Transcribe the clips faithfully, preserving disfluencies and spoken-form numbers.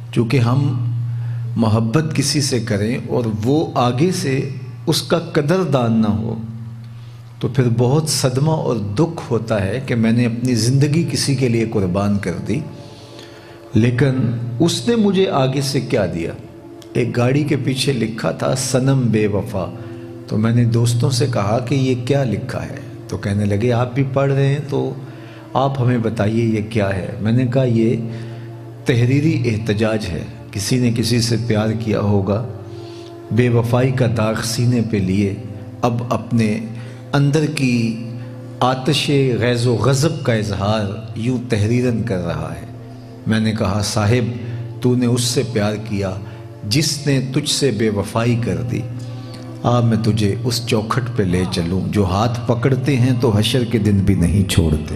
چونکہ ہم محبت کسی سے کریں اور وہ آگے سے اس کا قدردان نہ ہو تو پھر بہت صدمہ اور دکھ ہوتا ہے کہ میں نے اپنی زندگی کسی کے لیے قربان کر دی، لیکن اس نے مجھے آگے سے کیا دیا؟ ایک گاڑی کے پیچھے لکھا تھا صنم بے وفا، تو میں نے دوستوں سے کہا کہ یہ کیا لکھا ہے؟ تو کہنے لگے آپ بھی پڑھ رہے ہیں تو آپ ہمیں بتائیے یہ کیا ہے۔ میں نے کہا یہ تحریری احتجاج ہے، کسی نے کسی سے پیار کیا ہوگا، بے وفائی کا داغ سینے پہ لیے، اب اپنے اندر کی آتش غیظ و غضب کا اظہار یوں تحریراً کر رہا ہے۔ میں نے کہا صاحب تو نے اس سے پیار کیا جس نے تجھ سے بے وفائی کر دی، آ میں تجھے اس چوکھٹ پہ لے چلوں جو ہاتھ پکڑتے ہیں تو حشر کے دن بھی نہیں چھوڑتے۔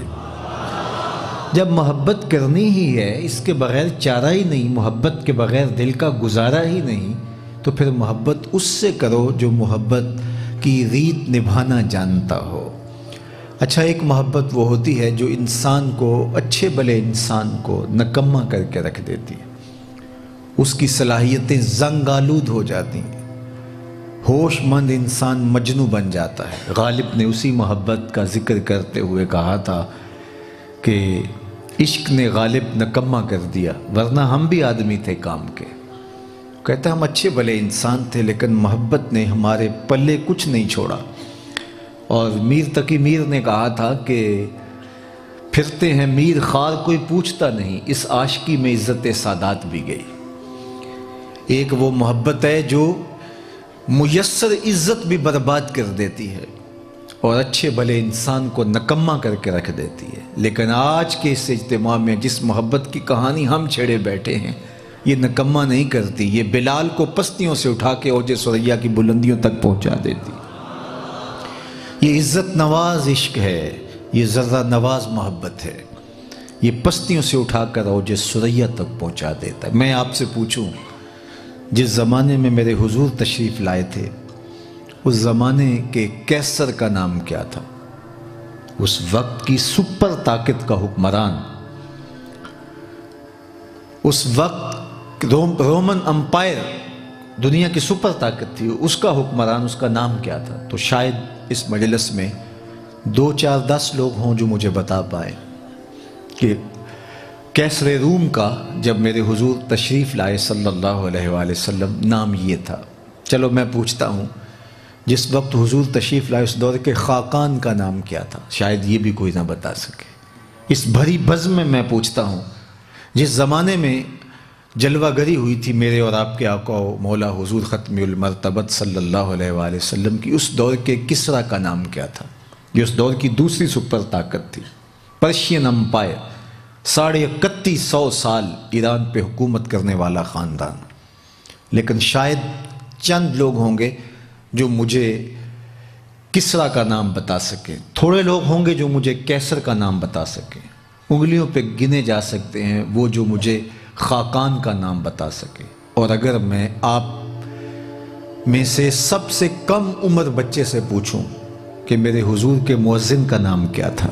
جب محبت کرنی ہی ہے، اس کے بغیر چارہ ہی نہیں، محبت کے بغیر دل کا گزارا ہی نہیں، تو پھر محبت اس سے کرو جو محبت کی ریت نبھانا جانتا ہو۔ اچھا، ایک محبت وہ ہوتی ہے جو انسان کو، اچھے بھلے انسان کو نکمہ کر کے رکھ دیتی ہے، اس کی صلاحیتیں زنگ آلود ہو جاتی ہیں، ہوش مند انسان مجنوں بن جاتا ہے۔ غالب نے اسی محبت کا ذکر کرتے ہوئے کہا تھا کہ عشق نے غالب نکمہ کر دیا، ورنہ ہم بھی آدمی تھے کام کے۔ کہتا ہم اچھے بھلے انسان تھے لیکن محبت نے ہمارے پلے کچھ نہیں چھوڑا۔ اور میر تقی میر نے کہا تھا کہ پھرتے ہیں میر خار کوئی پوچھتا نہیں، اس عاشقی میں عزت سادات بھی گئی۔ ایک وہ محبت ہے جو میسر عزت بھی برباد کر دیتی ہے اور اچھے بھلے انسان کو نکمہ کر کے رکھ دیتی ہے، لیکن آج کے اس اجتماع میں جس محبت کی کہانی ہم چھڑے بیٹھے ہیں یہ نکمہ نہیں کرتی، یہ بلال کو پستیوں سے اٹھا کے اوج ثریا کی بلندیوں تک پہنچا دیتی۔ یہ عزت نواز عشق ہے، یہ ذرہ نواز محبت ہے، یہ پستیوں سے اٹھا کر اوج ثریا تک پہنچا دیتا ہے۔ میں آپ سے پوچھوں، جس زمانے میں میرے حضور تشریف لائے تھے اس زمانے کے کیسر کا نام کیا تھا؟ اس وقت کی سپر طاقت کا حکمران، اس وقت روم رومن امپائر دنیا کی سپر طاقت تھی، اس کا حکمران، اس کا نام کیا تھا؟ تو شاید اس مجلس میں دو چار دس لوگ ہوں جو مجھے بتا پائیں کہ کیسر روم کا جب میرے حضور تشریف لائے صلی اللہ علیہ وآلہ وسلم نام یہ تھا۔ چلو میں پوچھتا ہوں، جس وقت حضور تشریف لائے اس دور کے خاقان کا نام کیا تھا؟ شاید یہ بھی کوئی نہ بتا سکے۔ اس بھری بزم میں میں پوچھتا ہوں، جس زمانے میں جلوہ گری ہوئی تھی میرے اور آپ کے آقا و مولا حضور ختم المرتبت صلی اللہ علیہ وآلہ وسلم کی، اس دور کے کسرا کا نام کیا تھا؟ یہ اس دور کی دوسری سپر طاقت تھی، پرشین امپائر، ساڑھے اکتیس سو سال ایران پہ حکومت کرنے والا خاندان۔ لیکن شاید چند لوگ ہوں گے جو مجھے کسرا کا نام بتا سکیں، تھوڑے لوگ ہوں گے جو مجھے کیسر کا نام بتا سکیں، انگلیوں پہ گنے جا سکتے ہیں وہ جو مجھے خاقان کا نام بتا سکے۔ اور اگر میں آپ میں سے سب سے کم عمر بچے سے پوچھوں کہ میرے حضور کے مؤذن کا نام کیا تھا،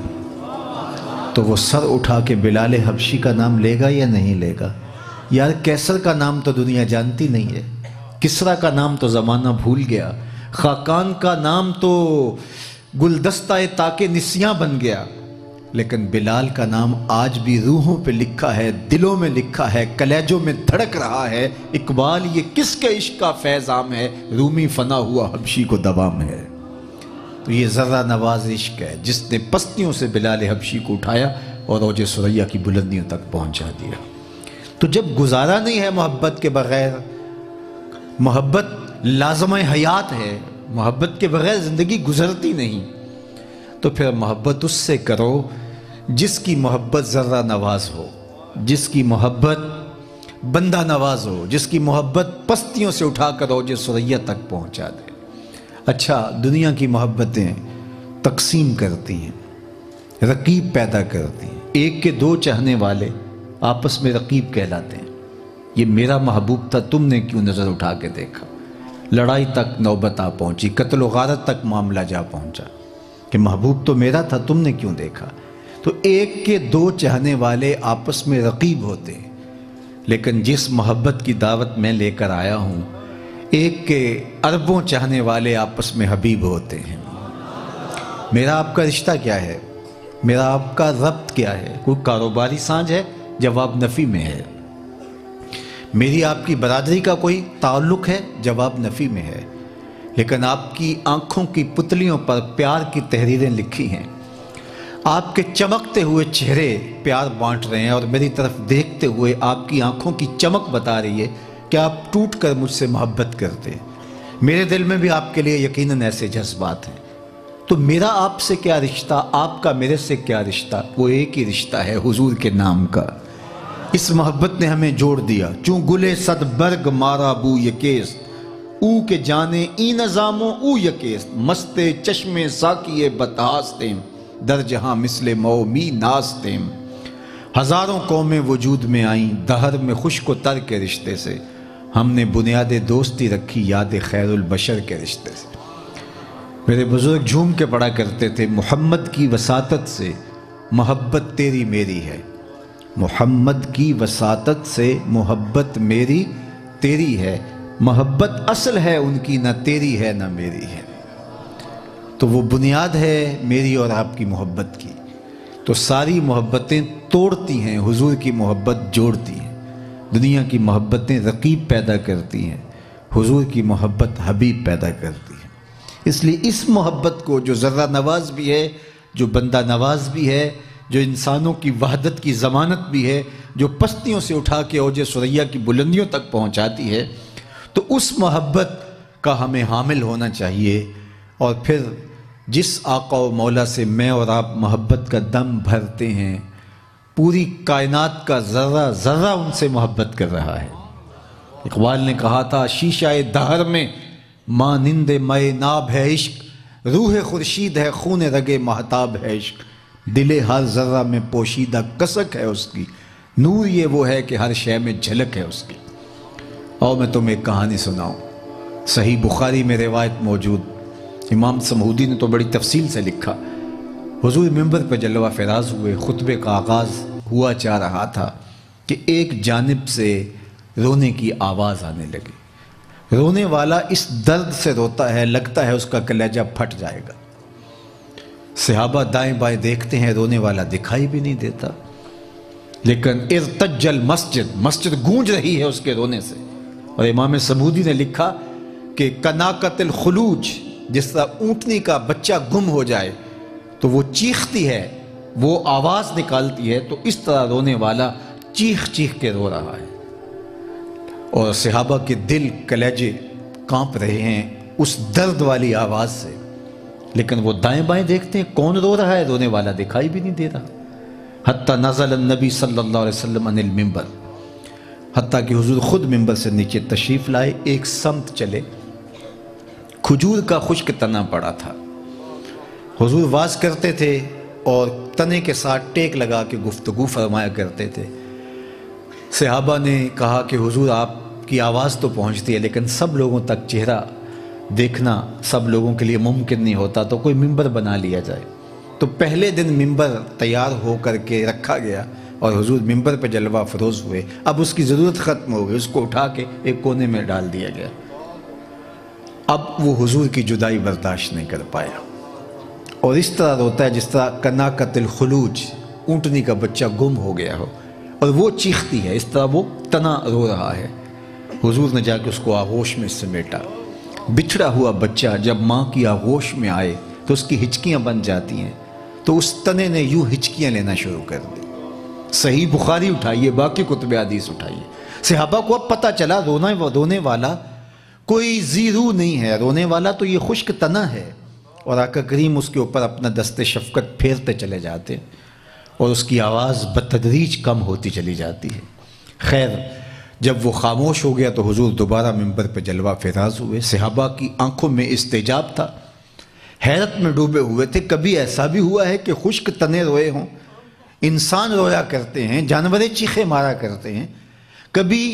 تو وہ سر اٹھا کے بلال حبشی کا نام لے گا یا نہیں لے گا؟ یار کیسر کا نام تو دنیا جانتی نہیں ہے، کسرا کا نام تو زمانہ بھول گیا، خاقان کا نام تو گلدستہ تاکہ نسیاں بن گیا، لیکن بلال کا نام آج بھی روحوں پہ لکھا ہے، دلوں میں لکھا ہے، کلیجوں میں دھڑک رہا ہے۔ اقبال یہ کس کے عشق کا فیض عام ہے، رومی فنا ہوا حبشی کو دوام ہے۔ تو یہ ذرہ نواز عشق ہے جس نے پستیوں سے بلال حبشی کو اٹھایا اور اوج ثریا کی بلندیوں تک پہنچا دیا۔ تو جب گزارا نہیں ہے محبت کے بغیر، محبت لازمہ حیات ہے، محبت کے بغیر زندگی گزرتی نہیں، تو پھر محبت اس سے کرو جس کی محبت ذرہ نواز ہو، جس کی محبت بندہ نواز ہو، جس کی محبت پستیوں سے اٹھا کر اوج ثریا تک پہنچا دے۔ اچھا، دنیا کی محبتیں تقسیم کرتی ہیں، رقیب پیدا کرتی ہیں، ایک کے دو چاہنے والے آپس میں رقیب کہلاتے ہیں۔ یہ میرا محبوب تھا، تم نے کیوں نظر اٹھا کے دیکھا؟ لڑائی تک نوبت آ پہنچی، قتل و غارت تک معاملہ جا پہنچا کہ محبوب تو میرا تھا، تم نے کیوں دیکھا؟ تو ایک کے دو چاہنے والے آپس میں رقیب ہوتے ہیں، لیکن جس محبت کی دعوت میں لے کر آیا ہوں، ایک کے اربوں چاہنے والے آپس میں حبیب ہوتے ہیں۔ میرا آپ کا رشتہ کیا ہے؟ میرا آپ کا ربط کیا ہے؟ کوئی کاروباری سانجھ ہے؟ جواب نفی میں ہے۔ میری آپ کی برادری کا کوئی تعلق ہے؟ جواب نفی میں ہے۔ لیکن آپ کی آنکھوں کی پتلیوں پر پیار کی تحریریں لکھی ہیں، آپ کے چمکتے ہوئے چہرے پیار بانٹ رہے ہیں، اور میری طرف دیکھتے ہوئے آپ کی آنکھوں کی چمک بتا رہی ہے کہ آپ ٹوٹ کر مجھ سے محبت کرتے ہیں۔ میرے دل میں بھی آپ کے لیے یقیناً ایسے جذبات ہیں۔ تو میرا آپ سے کیا رشتہ، آپ کا میرے سے کیا رشتہ؟ وہ ایک ہی رشتہ ہے، حضور کے نام کا۔ اس محبت نے ہمیں جوڑ دیا۔ چوں گلے صد برگ مارا بو یکیست، او کے جانے ای نظاموں او یکیست، مستے چشمے ساکیے بتہاستیم، در جہاں مثل مومی ناستیم۔ ہزاروں قومیں وجود میں آئیں، دہر میں خشک و تر کے رشتے سے، ہم نے بنیاد دوستی رکھی یاد خیر البشر کے رشتے سے۔ میرے بزرگ جھوم کے پڑھا کرتے تھے، محمد کی وساطت سے محبت تیری میری ہے، محمد کی وساطت سے محبت میری تیری ہے، محبت اصل ہے ان کی، نہ تیری ہے نہ میری ہے۔ تو وہ بنیاد ہے میری اور آپ کی محبت کی۔ تو ساری محبتیں توڑتی ہیں، حضور کی محبت جوڑتی ہیں۔ دنیا کی محبتیں رقیب پیدا کرتی ہیں، حضور کی محبت حبیب پیدا کرتی ہے۔ اس لیے اس محبت کو، جو ذرہ نواز بھی ہے، جو بندہ نواز بھی ہے، جو انسانوں کی وحدت کی ضمانت بھی ہے، جو پستیوں سے اٹھا کے اوج ثریا کی بلندیوں تک پہنچاتی ہے، تو اس محبت کا ہمیں حامل ہونا چاہیے۔ اور پھر جس آقا و مولا سے میں اور آپ محبت کا دم بھرتے ہیں، پوری کائنات کا ذرہ ذرہ ان سے محبت کر رہا ہے۔ اقبال نے کہا تھا، شیشہ دہر میں مانند مے ناب ہے عشق، روح خورشید ہے خون رگے مہتاب ہے عشق، دل ہر ذرہ میں پوشیدہ کسک ہے اس کی، نور یہ وہ ہے کہ ہر شے میں جھلک ہے اس کی۔ اور میں تمہیں ایک کہانی سناؤں، صحیح بخاری میں روایت موجود، امام سمہودی نے تو بڑی تفصیل سے لکھا۔ حضور منبر پہ جلوہ فراز ہوئے، خطبے کا آغاز ہوا چاہ رہا تھا کہ ایک جانب سے رونے کی آواز آنے لگی۔ رونے والا اس درد سے روتا ہے، لگتا ہے اس کا کلیجہ پھٹ جائے گا۔ صحابہ دائیں بائیں دیکھتے ہیں، رونے والا دکھائی بھی نہیں دیتا، لیکن ارتج المسجد، مسجد گونج رہی ہے اس کے رونے سے۔ اور امام سمودی نے لکھا کہ کناکت الخلوج، جس طرح اونٹنی کا بچہ گم ہو جائے تو وہ چیختی ہے، وہ آواز نکالتی ہے، تو اس طرح رونے والا چیخ چیخ کے رو رہا ہے۔ اور صحابہ کے دل کلیجے کانپ رہے ہیں اس درد والی آواز سے، لیکن وہ دائیں بائیں دیکھتے ہیں، کون رو رہا ہے؟ رونے والا دکھائی بھی نہیں دے رہا۔ حتیٰ نزل النبی صلی اللہ علیہ وسلم عن المنبر، حتیٰ کہ حضور خود منبر سے نیچے تشریف لائے، ایک سمت چلے، کھجور کا خشک تنا پڑا تھا۔ حضور واز کرتے تھے اور تنے کے ساتھ ٹیک لگا کے گفتگو فرمایا کرتے تھے۔ صحابہ نے کہا کہ حضور آپ کی آواز تو پہنچتی ہے، لیکن سب لوگوں تک چہرہ دیکھنا سب لوگوں کے لیے ممکن نہیں ہوتا، تو کوئی منبر بنا لیا جائے۔ تو پہلے دن منبر تیار ہو کر کے رکھا گیا اور حضور منبر پہ جلوہ فروز ہوئے۔ اب اس کی ضرورت ختم ہو گئی، اس کو اٹھا کے ایک کونے میں ڈال دیا گیا۔ اب وہ حضور کی جدائی برداشت نہیں کر پایا، اور اس طرح روتا ہے جس طرح کناکت الخلوج، اونٹنی کا بچہ گم ہو گیا ہو اور وہ چیختی ہے، اس طرح وہ تنا رو رہا ہے۔ حضور نے جا کے اس کو آغوش میں سمیٹا۔ بچھڑا ہوا بچہ جب ماں کی آغوش میں آئے تو اس کی ہچکیاں بن جاتی ہیں، تو اس تنے نے یوں ہچکیاں لینا شروع کر دی۔ صحیح بخاری اٹھائیے، باقی کتب حدیث اٹھائیے۔ صحابہ کو اب پتہ چلا رونا رونے والا کوئی زیرو نہیں ہے، رونے والا تو یہ خشک تنا ہے، اور آقا کریم اس کے اوپر اپنا دست شفقت پھیرتے چلے جاتے اور اس کی آواز بتدریج کم ہوتی چلی جاتی ہے۔ خیر، جب وہ خاموش ہو گیا تو حضور دوبارہ منبر پہ جلوہ فراز ہوئے۔ صحابہ کی آنکھوں میں استعجاب تھا، حیرت میں ڈوبے ہوئے تھے۔ کبھی ایسا بھی ہوا ہے کہ خشک تنے روئے ہوں؟ انسان رویا کرتے ہیں، جانوریں چیخے مارا کرتے ہیں، کبھی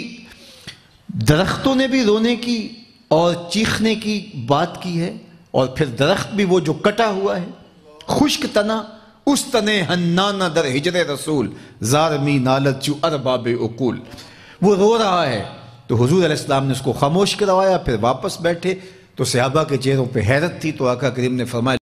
درختوں نے بھی رونے کی اور چیخنے کی بات کی ہے، اور پھر درخت بھی وہ جو کٹا ہوا ہے، خشک تنا، اس تنے ہنانا در ہجر رسول، زارمی نالت چو ارباب عقول۔ وہ رو رہا ہے تو حضور علیہ السلام نے اس کو خاموش کروایا، پھر واپس بیٹھے تو صحابہ کے چہروں پہ حیرت تھی، تو آقا کریم نے فرمایا